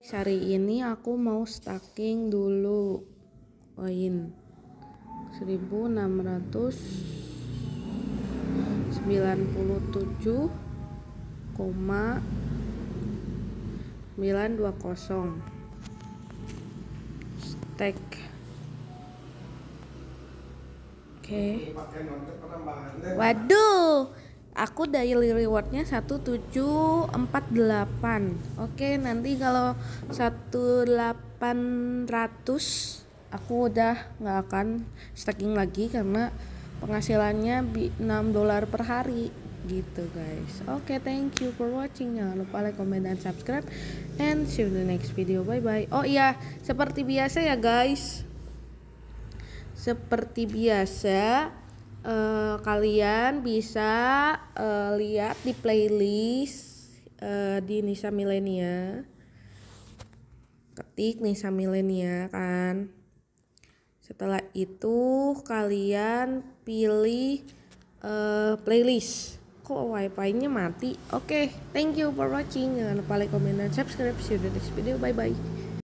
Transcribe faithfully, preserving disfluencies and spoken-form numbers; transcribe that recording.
Hari ini aku mau stacking dulu koin seribu enam ratus sembilan puluh tujuh koma sembilan dua nol stack. Oke. Waduh, aku daily rewardnya satu tujuh empat delapan. Oke, nanti kalau satu delapan ratus aku udah nggak akan stacking lagi karena penghasilannya enam dolar per hari gitu guys. Oke, thank you for watching. Jangan lupa like, comment, dan subscribe, and see you in the next video. Bye bye. Oh iya, seperti biasa ya guys, seperti biasa uh, kalian bisa uh, lihat di playlist uh, di Nisa Milenia, ketik Nisa Milenia kan. Setelah itu kalian pilih uh, playlist. Kok wifi-nya mati? Oke, okay, thank you for watching. Jangan lupa like, comment, dan subscribe. See you in the next video. Bye bye.